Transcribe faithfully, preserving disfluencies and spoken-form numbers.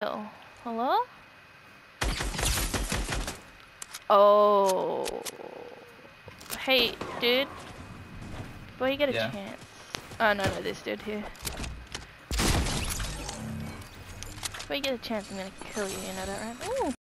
Oh, hello? Oh. Hey, dude. Before you get a Yeah. chance. Oh, no, no, this dude here. Before you get a chance, I'm gonna kill you, you know that, right? Ooh.